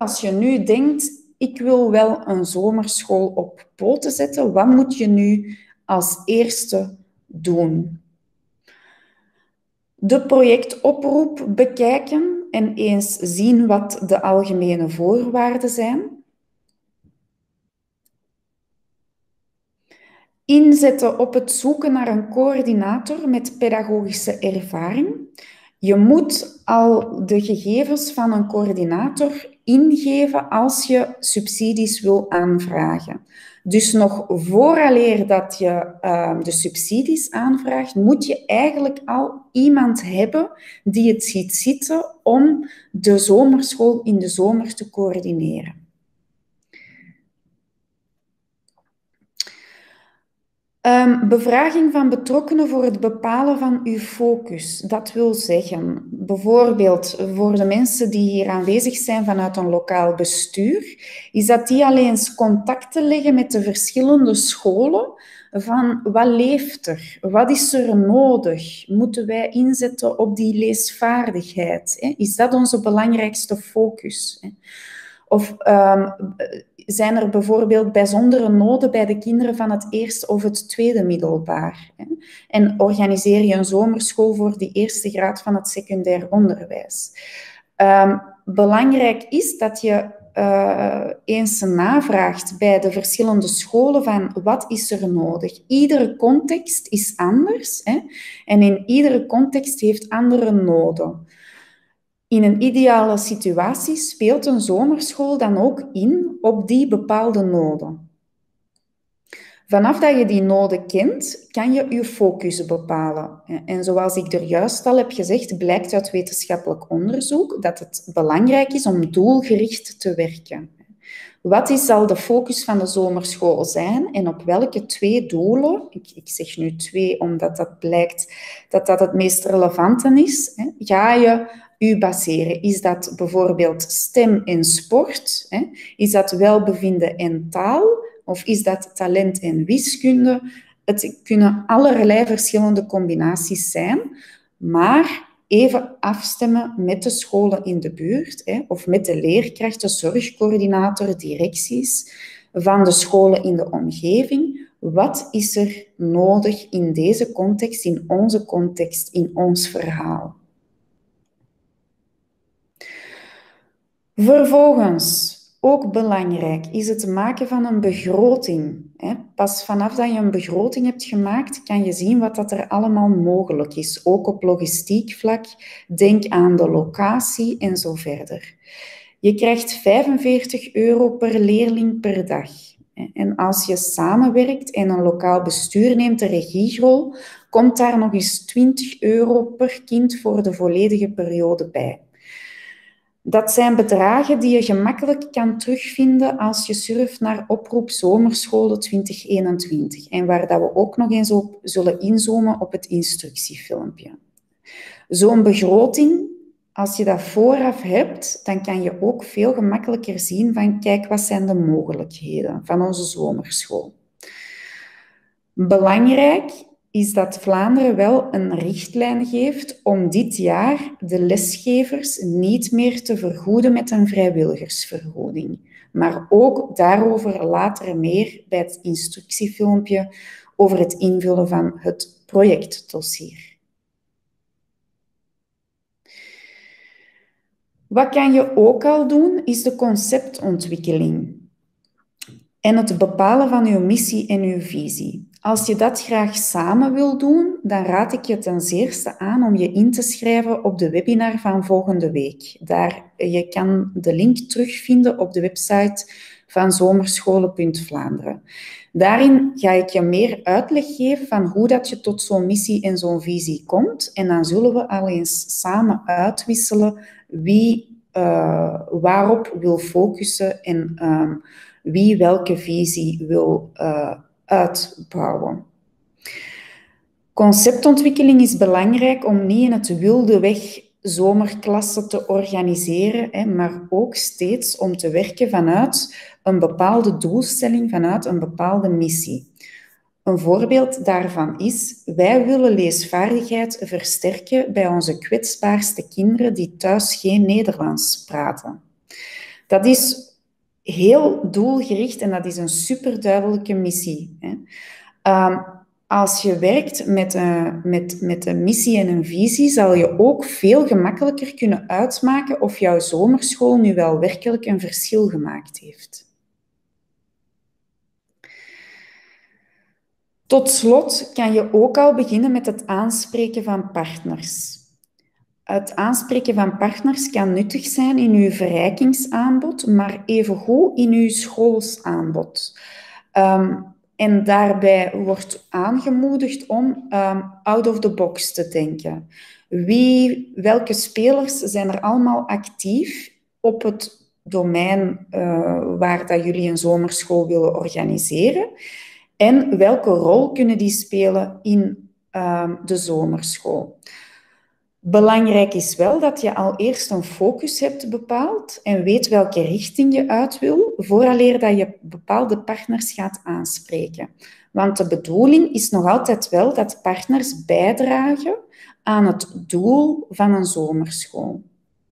als je nu denkt, ik wil wel een zomerschool op poten zetten, wat moet je nu als eerste doen? De projectoproep bekijken en eens zien wat de algemene voorwaarden zijn. Inzetten op het zoeken naar een coördinator met pedagogische ervaring. Je moet al de gegevens van een coördinator ingeven als je subsidies wil aanvragen. Dus nog vooraleer dat je de subsidies aanvraagt, moet je eigenlijk al iemand hebben die het ziet zitten om de zomerschool in de zomer te coördineren. Bevraging van betrokkenen voor het bepalen van uw focus. Dat wil zeggen, bijvoorbeeld voor de mensen die hier aanwezig zijn vanuit een lokaal bestuur, is dat die al eens contacten leggen met de verschillende scholen van wat leeft er, wat is er nodig, moeten wij inzetten op die leesvaardigheid, is dat onze belangrijkste focus? Of zijn er bijvoorbeeld bijzondere noden bij de kinderen van het eerste of het tweede middelbaar? En organiseer je een zomerschool voor die eerste graad van het secundair onderwijs? Belangrijk is dat je eens navraagt bij de verschillende scholen van wat is er nodig. Iedere context is anders en in iedere context heeft andere noden. In een ideale situatie speelt een zomerschool dan ook in op die bepaalde noden. Vanaf dat je die noden kent, kan je je focus bepalen. En zoals ik er juist al heb gezegd, blijkt uit wetenschappelijk onderzoek dat het belangrijk is om doelgericht te werken. Wat zal de focus van de zomerschool zijn en op welke 2 doelen, ik zeg nu 2 omdat dat blijkt dat dat het meest relevante is, ga je baseren? Is dat bijvoorbeeld stem en sport? Is dat welbevinden en taal? Of is dat talent en wiskunde? Het kunnen allerlei verschillende combinaties zijn, maar even afstemmen met de scholen in de buurt of met de leerkrachten, zorgcoördinator, directies van de scholen in de omgeving. Wat is er nodig in deze context, in onze context, in ons verhaal? Vervolgens, ook belangrijk, is het maken van een begroting. Pas vanaf dat je een begroting hebt gemaakt, kan je zien wat dat er allemaal mogelijk is. Ook op logistiek vlak, denk aan de locatie en zo verder. Je krijgt €45 per leerling per dag. En als je samenwerkt en een lokaal bestuur neemt de regierol, komt daar nog eens €20 per kind voor de volledige periode bij. Dat zijn bedragen die je gemakkelijk kan terugvinden als je surft naar oproep Zomerscholen 2021 en waar dat we ook nog eens op zullen inzoomen op het instructiefilmpje. Zo'n begroting, als je dat vooraf hebt, dan kan je ook veel gemakkelijker zien van kijk, wat zijn de mogelijkheden van onze zomerschool. Belangrijk is dat Vlaanderen wel een richtlijn geeft om dit jaar de lesgevers niet meer te vergoeden met een vrijwilligersvergoeding. Maar ook daarover later meer bij het instructiefilmpje over het invullen van het projectdossier. Wat kan je ook al doen, is de conceptontwikkeling en het bepalen van uw missie en uw visie. Als je dat graag samen wil doen, dan raad ik je ten zeerste aan om je in te schrijven op de webinar van volgende week. Je kan de link terugvinden op de website van zomerscholen.Vlaanderen. Daarin ga ik je meer uitleg geven van hoe dat je tot zo'n missie en zo'n visie komt. En dan zullen we al eens samen uitwisselen wie waarop wil focussen en wie welke visie wil uitbouwen. Conceptontwikkeling is belangrijk om niet in het wilde weg zomerklassen te organiseren, maar ook steeds om te werken vanuit een bepaalde doelstelling, vanuit een bepaalde missie. Een voorbeeld daarvan is, wij willen leesvaardigheid versterken bij onze kwetsbaarste kinderen die thuis geen Nederlands praten. Dat is heel doelgericht en dat is een superduidelijke missie. Hè. Als je werkt met een missie en een visie, zal je ook veel gemakkelijker kunnen uitmaken of jouw zomerschool nu wel werkelijk een verschil gemaakt heeft. Tot slot kan je ook al beginnen met het aanspreken van partners. Het aanspreken van partners kan nuttig zijn in uw verrijkingsaanbod, maar evengoed in uw schoolsaanbod. En daarbij wordt aangemoedigd om out of the box te denken. Welke spelers zijn er allemaal actief op het domein waar dat jullie een zomerschool willen organiseren? En welke rol kunnen die spelen in de zomerschool? Belangrijk is wel dat je al eerst een focus hebt bepaald en weet welke richting je uit wil, vooraleer dat je bepaalde partners gaat aanspreken. Want de bedoeling is nog altijd wel dat partners bijdragen aan het doel van een zomerschool.